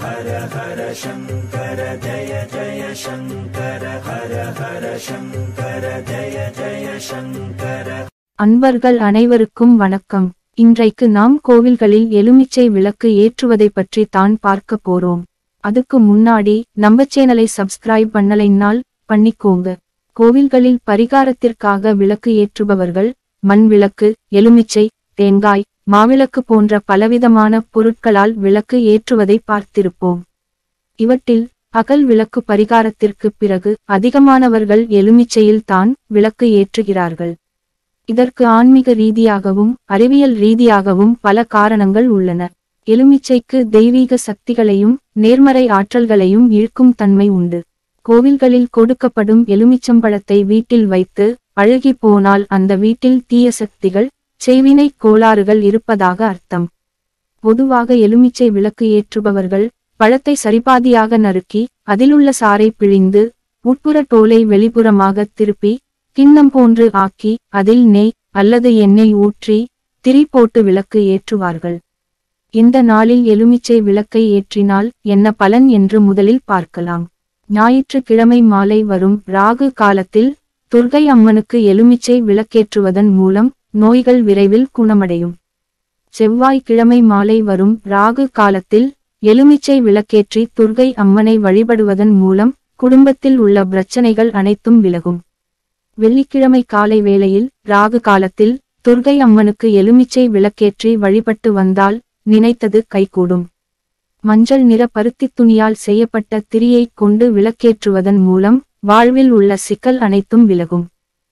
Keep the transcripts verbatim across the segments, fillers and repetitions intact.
ஹர ஹர சங்கர ஜய ஜய சங்கர ஹர ஹர சங்கர ஜய ஜய சங்கர. அன்பர்கள் அனைவருக்கும் வணக்கம். இன்றைக்கு நாம் கோவில்களில் எலுமிச்சை விளக்கு ஏற்றுவதை பற்றி தான் பார்க்க போறோம். அதுக்கு முன்னாடி நம்ம சேனலை சப்ஸ்கிரைப் பண்ணலைன்னால் பண்ணிக்கோங்க. கோவில்களில் பரிகாரத்திற்காக விளக்கு ஏற்றுபவர்கள் மண் விளக்கு, எலுமிச்சை, தேங்காய், மாவிளக்கு போன்ற பலவிதமான பொருட்களால் விளக்கு ஏற்றுவதை பார்த்திருப்போம். இவற்றில் அகல் விளக்கு பரிகாரத்திற்கு பிறகு அதிகமானவர்கள் எலுமிச்சையில் தான் விளக்கு ஏற்றுகிறார்கள். இதற்கு ஆன்மீக ரீதியாகவும் அறிவியல் ரீதியாகவும் பல காரணங்கள் உள்ளன. எலுமிச்சைக்கு தெய்வீக சக்திகளையும் நேர்மறை ஆற்றல்களையும் இழுக்கும் தன்மை உண்டு. கோவில்களில் கொடுக்கப்படும் எலுமிச்சம்பழத்தை வீட்டில் வைத்து அழுகி போனால் அந்த வீட்டில் தீய சக்திகள், செய்வினை கோளாறுகள் இருப்பதாக அர்த்தம். பொதுவாக எலுமிச்சை விளக்கு ஏற்றுபவர்கள் பழத்தை சரிபாதியாக நறுக்கி அதிலுள்ள சாறை பிழிந்து உட்புற தோலை வெளிப்புறமாக திருப்பி கிண்ணம் போன்று ஆக்கி அதில் நெய் அல்லது எண்ணெய் ஊற்றி திரி போட்டு விளக்கு ஏற்றுவார்கள். இந்த நாளில் எலுமிச்சை விளக்கை ஏற்றினால் என்ன பலன் என்று முதலில் பார்க்கலாம். ஞாயிற்றுக்கிழமை மாலை வரும் ராகு காலத்தில் துர்க்கை அம்மனுக்கு எலுமிச்சை விளக்கேற்றுவதன் மூலம் நோய்கள் விரைவில் குணமடையும். செவ்வாய்க்கிழமை மாலை வரும் ராகு காலத்தில் எலுமிச்சை விளக்கேற்றி துர்க்கை அம்மனை வழிபடுவதன் மூலம் குடும்பத்தில் உள்ள பிரச்சனைகள் அனைத்தும் விலகும். வெள்ளிக்கிழமை காலை வேளையில் ராகு காலத்தில் துர்க்கை அம்மனுக்கு எலுமிச்சை விளக்கேற்றி வழிபட்டு வந்தால் நினைத்தது கைகூடும். மஞ்சள் நிற பருத்தி துணியால் செய்யப்பட்ட திரியை கொண்டு விளக்கேற்றுவதன் மூலம் வாழ்வில் உள்ள சிக்கல் அனைத்தும் விலகும்.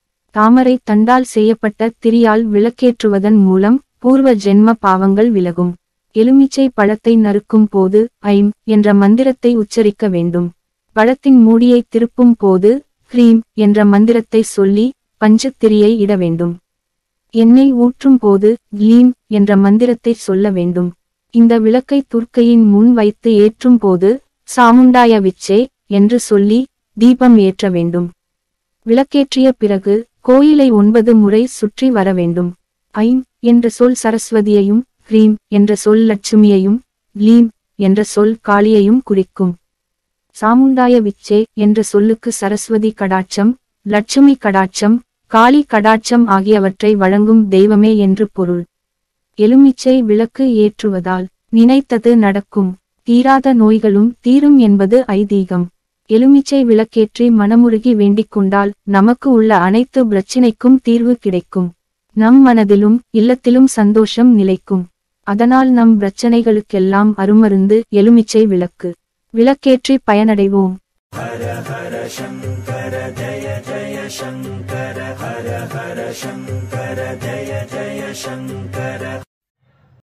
தாமரை தண்டால் செய்யப்பட்ட திரியால் விளக்கேற்றுவதன் மூலம் பூர்வ ஜென்ம பாவங்கள் விலகும். எலுமிச்சை பழத்தை நறுக்கும் போது ஐம் என்ற மந்திரத்தை உச்சரிக்க வேண்டும். பழத்தின் மூடியை திருப்பும் போது ஹ்ரீம் என்ற மந்திரத்தை சொல்லி பஞ்ச திரியை இட வேண்டும். எண்ணெய் ஊற்றும் போது க்லீம் என்ற மந்திரத்தை சொல்ல வேண்டும். இந்த விளக்கை துர்க்கையின் முன் வைத்து ஏற்றும் போது சாமுண்டாய விச்சே என்று சொல்லி தீபம் ஏற்ற வேண்டும். விளக்கேற்றிய பிறகு கோயிலை ஒன்பது முறை சுற்றி வர வேண்டும். ஐம் என்ற சொல் சரஸ்வதியையும், ஹ்ரீம் என்ற சொல் லட்சுமியையும், க்லீம் என்ற சொல் காளியையும் குறிக்கும். சாமுண்டாய விச்சே என்ற சொல்லுக்கு சரஸ்வதி கடாட்சம், லட்சுமி கடாட்சம், காளி கடாட்சம் ஆகியவற்றை வழங்கும் தெய்வமே என்று பொருள். எலுமிச்சை விளக்கு ஏற்றுவதால் நினைத்தது நடக்கும், தீராத நோய்களும் தீரும் என்பது ஐதீகம். எலுமிச்சை விளக்கேற்றி மனமுருகி வேண்டிக் கொண்டால் நமக்கு உள்ள அனைத்து பிரச்சினைக்கும் தீர்வு கிடைக்கும். நம் மனதிலும் இல்லத்திலும் சந்தோஷம் நிலைக்கும். அதனால் நம் பிரச்சனைகளுக்கெல்லாம் அருமருந்து எலுமிச்சை விளக்கு. விளக்கேற்றி பயனடைவோம். ஹர ஹர சங்கர ஜய ஜய சங்கர ஹர ஹர சங்கர ஜய ஜய சங்கர.